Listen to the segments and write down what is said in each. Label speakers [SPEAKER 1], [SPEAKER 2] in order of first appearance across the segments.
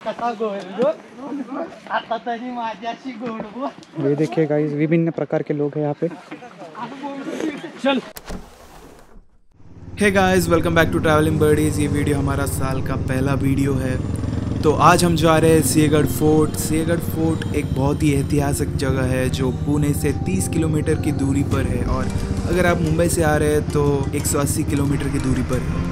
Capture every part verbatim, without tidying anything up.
[SPEAKER 1] ये देखिए गाइस, विभिन्न प्रकार के लोग हैं यहाँ पे। चल
[SPEAKER 2] hey guys, welcome back to travelling birdies. ये वीडियो हमारा साल का पहला वीडियो है। तो आज हम जा रहे हैं सिंहगढ़ फोर्ट। सिंहगढ़ फोर्ट एक बहुत ही ऐतिहासिक जगह है जो पुणे से तीस किलोमीटर की दूरी पर है, और अगर आप मुंबई से आ रहे हैं तो एक सौ अस्सी किलोमीटर की दूरी पर है।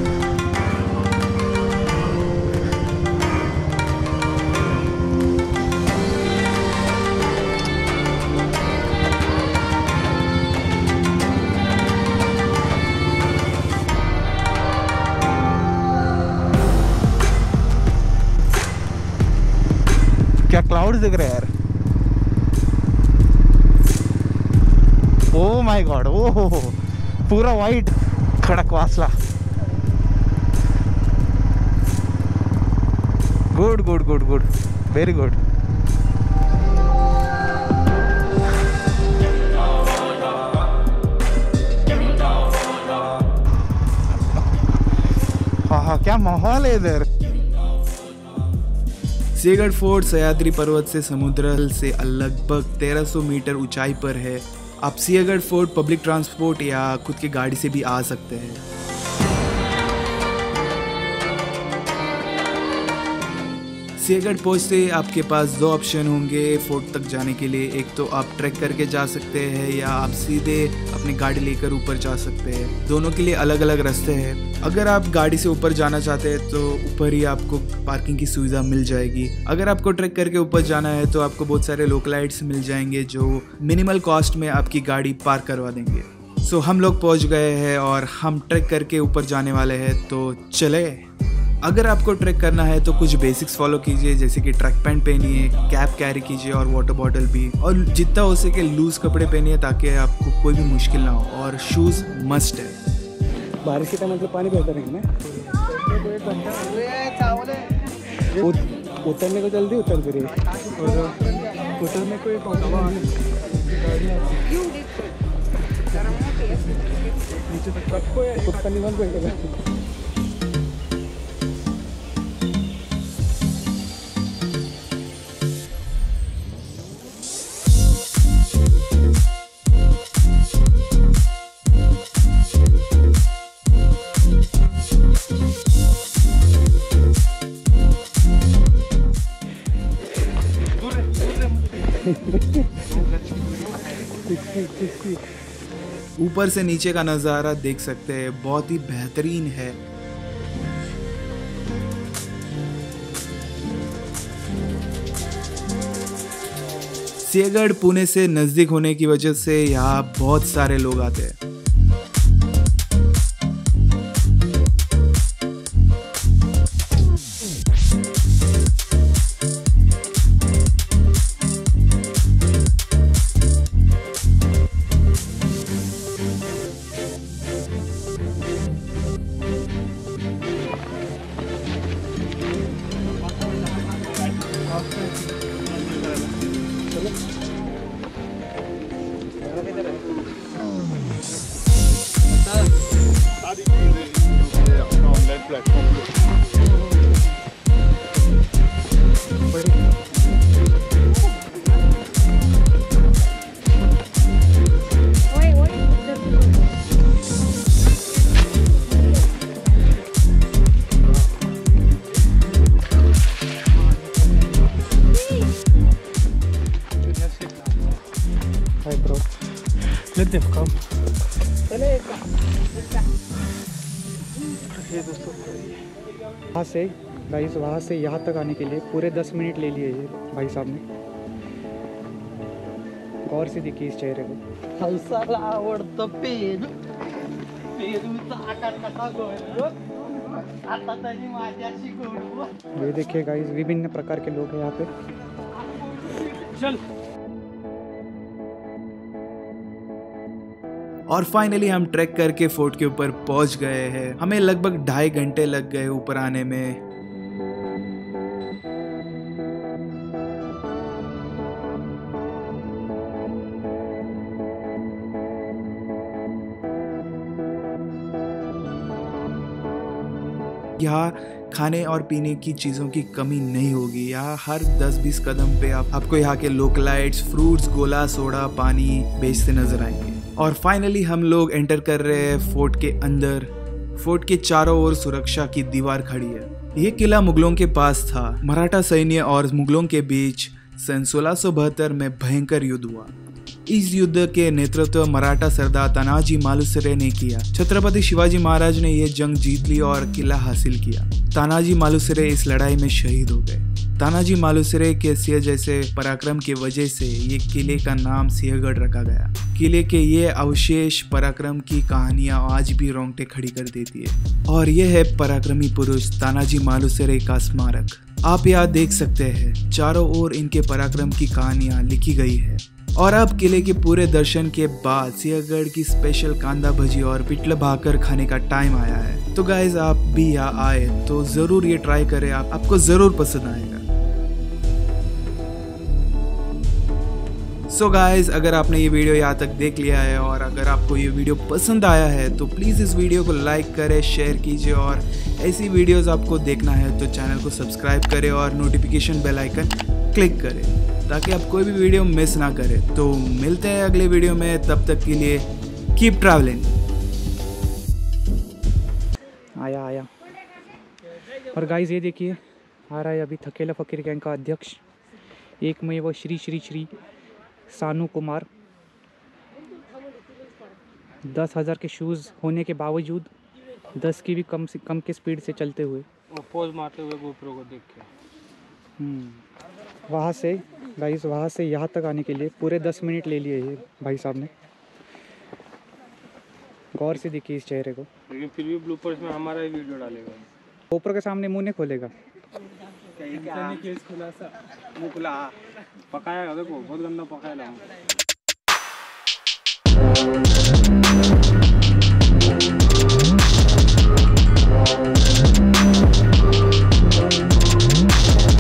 [SPEAKER 1] क्या क्लाउड्स दिख रहे हैं यार। ओ माय गॉड, ओ हो हो, पूरा white Khadakwasla. Good good good good, very good. हाँ हाँ, क्या माहौल है इधर।
[SPEAKER 2] सिंहगढ़ फोर्ट सह्याद्री पर्वत से समुद्र से लगभग तेरह सौ मीटर ऊंचाई पर है। आप सिंहगढ़ फोर्ट पब्लिक ट्रांसपोर्ट या खुद की गाड़ी से भी आ सकते हैं। सिंहगढ़ पहुंचते आपके पास दो ऑप्शन होंगे फोर्ट तक जाने के लिए। एक तो आप ट्रैक करके जा सकते हैं या आप सीधे अपनी गाड़ी लेकर ऊपर जा सकते हैं। दोनों के लिए अलग अलग रास्ते हैं। अगर आप गाड़ी से ऊपर जाना चाहते हैं तो ऊपर ही आपको पार्किंग की सुविधा मिल जाएगी। अगर आपको ट्रैक करके ऊपर जाना है तो आपको बहुत सारे लोकलाइट्स मिल जाएंगे जो मिनिमल कॉस्ट में आपकी गाड़ी पार्क करवा देंगे। सो हम लोग पहुँच गए हैं और हम ट्रैक करके ऊपर जाने वाले हैं, तो चले। अगर आपको ट्रैक करना है तो कुछ बेसिक्स फॉलो कीजिए, जैसे कि ट्रैक पैंट पहनिए, कैप कैरी कीजिए और वाटर बॉटल भी, और जितना हो सके लूज कपड़े पहनिए ताकि आपको कोई भी मुश्किल ना हो, और शूज़ मस्ट है।
[SPEAKER 1] बारिश के टाइम मतलब पानी बहता रहेगा ना। उतरने को जल्दी उतर फिर, उतरने को एक कुत्ता निमन बैठेगा।
[SPEAKER 2] ऊपर से नीचे का नज़ारा देख सकते हैं, बहुत ही बेहतरीन है। सिंहगढ़ पुणे से नज़दीक होने की वजह से यहाँ बहुत सारे लोग आते हैं।
[SPEAKER 1] Let them come. वहाँ से गाइस, वहाँ से यहाँ तक आने के लिए पूरे दस मिनट ले लिए ये भाई साहब ने। गौर से देखिए इस चेहरे को।
[SPEAKER 3] हलसाला आवडतं पेरू, पेरूचा आकार कसा गोल, आता तरी माझ्याशी गोड।
[SPEAKER 1] ये देखिए गाइस, विभिन्न प्रकार के लोग हैं यहाँ पे। चल।
[SPEAKER 2] और फाइनली हम ट्रैक करके फोर्ट के ऊपर पहुंच गए हैं। हमें लगभग ढाई घंटे लग गए ऊपर आने में। यहाँ खाने और पीने की चीज़ों की कमी नहीं होगी। यहाँ हर दस बीस कदम पे आप आपको यहाँ के लोकलाइट्स, फ्रूट्स, गोला, सोडा, पानी बेचते नजर आएंगे। और फाइनली हम लोग एंटर कर रहे हैं फोर्ट के अंदर। फोर्ट के चारों ओर सुरक्षा की दीवार खड़ी है। ये किला मुगलों के पास था। मराठा सैन्य और मुगलों के बीच सन सोलह सौ बहत्तर में भयंकर युद्ध हुआ। इस युद्ध के नेतृत्व मराठा सरदार तानाजी मालुसरे ने किया। छत्रपति शिवाजी महाराज ने यह जंग जीत ली और किला हासिल किया। तानाजी मालुसरे इस लड़ाई में शहीद हो गए। तानाजी मालुसरे के सिंह जैसे पराक्रम की वजह से ये किले का नाम सिंहगढ़ रखा गया। किले के ये अवशेष पराक्रम की कहानियां आज भी रोंगटे खड़ी कर देती है। और यह है पराक्रमी पुरुष तानाजी मालुसरे का स्मारक। आप यहाँ देख सकते हैं चारों ओर इनके पराक्रम की कहानियां लिखी गई है। और अब किले के पूरे दर्शन के बाद सिंहगढ़ की स्पेशल कांदा भजी और पिटल भाकर खाने का टाइम आया है। तो गाइज आप भी यहाँ आए तो जरूर ये ट्राई करें, आप, आपको जरूर पसंद आएगा। सो so गाइज अगर आपने ये वीडियो यहाँ तक देख लिया है और अगर आपको ये वीडियो पसंद आया है तो प्लीज़ इस वीडियो को लाइक करें, शेयर कीजिए और ऐसी वीडियोस आपको देखना है तो चैनल को सब्सक्राइब करें और नोटिफिकेशन बेल आइकन क्लिक करें ताकि आप कोई भी वीडियो मिस ना करें। तो मिलते हैं अगले वीडियो में, तब तक के लिए कीप ट्रैवलिंग।
[SPEAKER 1] आया आया और गाइस ये देखिए आ रहा है अभी थकेला फकीर गैंग का अध्यक्ष, एक में वो श्री श्री श्री सानू कुमार। दस हज़ार के शूज़ होने के बावजूद दस की भी कम से कम के स्पीड से चलते हुए
[SPEAKER 3] पोज मारते हुए गोप्रो को देख के
[SPEAKER 1] वहाँ से गाइस वहाँ से यहाँ तक आने के लिए पूरे दस मिनट ले लिए ये भाई साहब ने। गौर से देखिए इस चेहरे को।
[SPEAKER 3] लेकिन फिर भी ब्लूपर्स में हमारा ही वीडियो डालेगा।
[SPEAKER 1] ऊपर के सामने मुंह नहीं खोलेगा।
[SPEAKER 3] क्या केस खुला सा मुँह खुला पकाया, देखो बहुत गंदा पकाया।